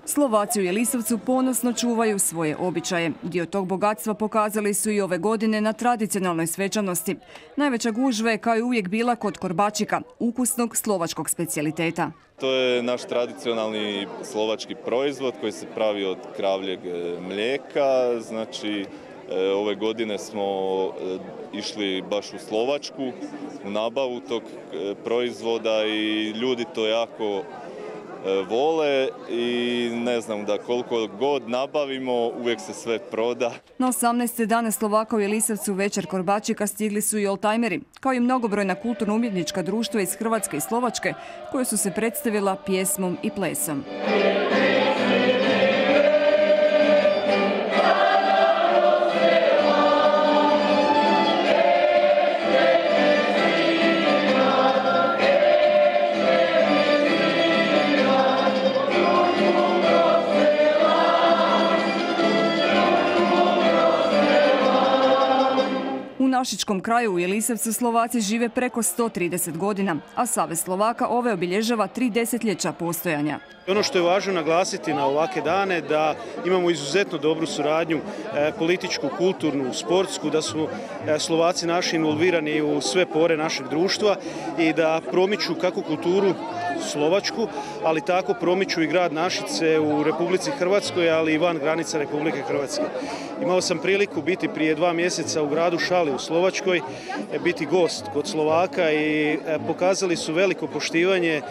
Slovaci u Jelisavcu ponosno čuvaju svoje običaje. Dio tog bogatstva pokazali su i ove godine na tradicionalnoj svečanosti. Najveća gužva je kao i uvijek bila kod korbačika, ukusnog slovačkog specijaliteta. To je naš tradicionalni slovački proizvod koji se pravi od kravljeg mlijeka. Znači, ove godine smo išli baš u Slovačku u nabavu tog proizvoda i ljudi to jako vole i ne znam da koliko god nabavimo uvijek se sve proda. Na 18. dane Slovaka u Jelisavcu večer korbačika stigli su i oldtajmeri, kao i mnogobrojna kulturno-umjetnička društva iz Hrvatske i Slovačke koje su se predstavila pjesmom i plesom. U našičkom kraju u Jelisavcu Slovaci žive preko 130 godina, a Savez Slovaka ove obilježava 3 desetljeća postojanja. Ono što je važno naglasiti na ovakve dane da imamo izuzetno dobru suradnju političku, kulturnu, sportsku, da su Slovaci naši involvirani u sve pore našeg društva i da promiču kako kulturu slovačku, ali tako promiču i grad Našice u Republici Hrvatskoj, ali i van granica Republike Hrvatske. Imao sam priliku biti prije 2 mjeseca u gradu Šali u Slovačkoj, biti gost kod Slovaka i pokazali su veliko poštivanje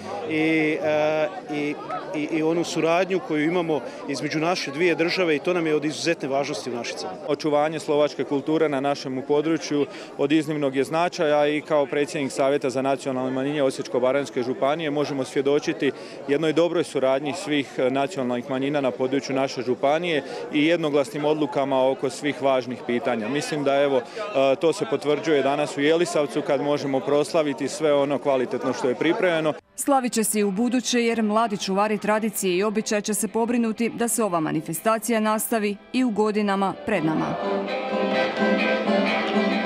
i onu suradnju koju imamo između naše dvije države i to nam je od izuzetne važnosti u Našicama. Očuvanje slovačke kulture na našem području od iznimnog je značaja i kao predsjednik Savjeta za nacionalne manjine Osječko-baranjske županije možemo svjedočiti jednoj dobroj suradnji svih nacionalnih manjina na području naše županije i jednoglasnim odlukama oko svih važnih pitanja. Mislim da evo to se potvrđuje danas u Jelisavcu kad možemo proslaviti sve ono kvalitetno što je pripremljeno. Slavit će se i u buduće jer mladi čuvari tradicije i običaja će se pobrinuti da se ova manifestacija nastavi i u godinama pred nama.